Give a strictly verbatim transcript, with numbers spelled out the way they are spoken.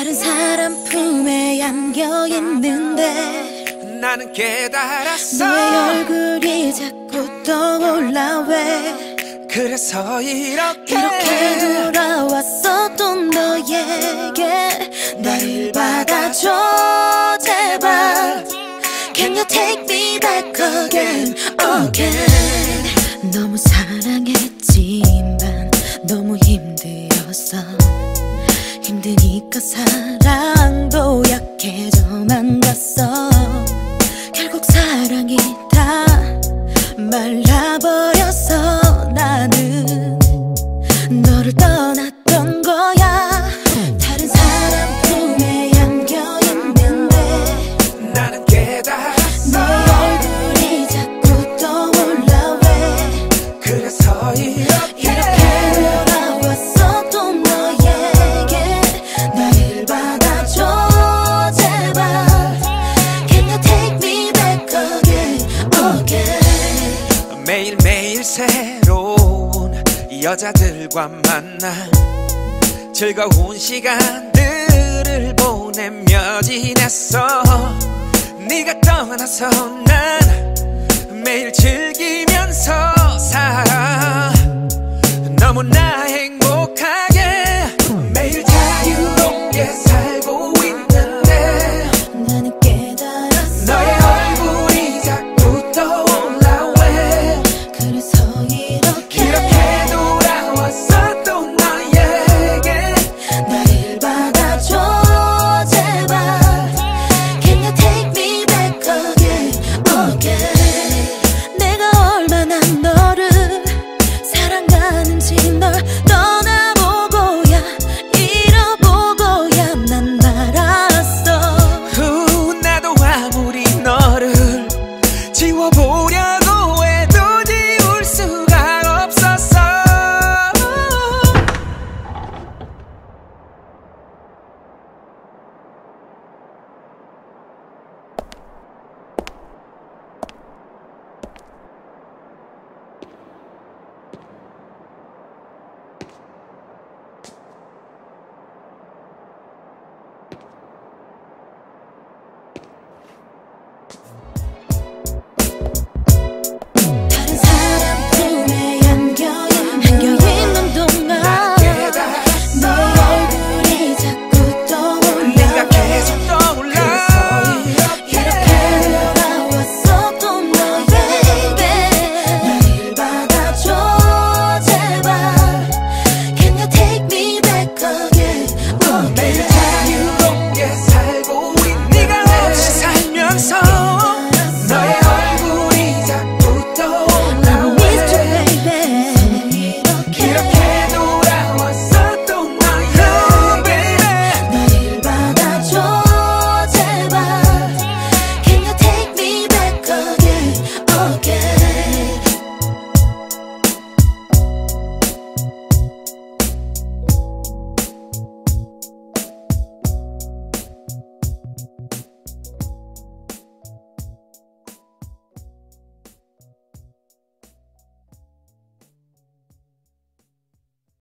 다른 사람 품에 안겨 있는데 나는 깨달았어. 너의 얼굴이 자꾸 떠올라 왜 그래서 이렇게 이렇게 돌아왔었던 너에게 나를 받아줘 제발. Can you take me back again, again. 너무 사랑했지만 너무 힘들었어. 힘드니까 사랑도 약해져만 갔어. 결국 사랑이 다 말라버렸어. 나는 너를 떠났던 거야. 다른 사람 품에 안겨있는데 나는 깨달았어. 너의 얼굴이 자꾸 떠올라 왜 그래서 이렇게 이렇게 돌아왔었던 너에게 나를 받아줘 제발. Can you take me back again, again. 매일매일 새로운 여자들과 만나 즐거운 시간들을 보내며 지냈어. 네가 떠나서 난 매일 즐기면서 살아. 너무나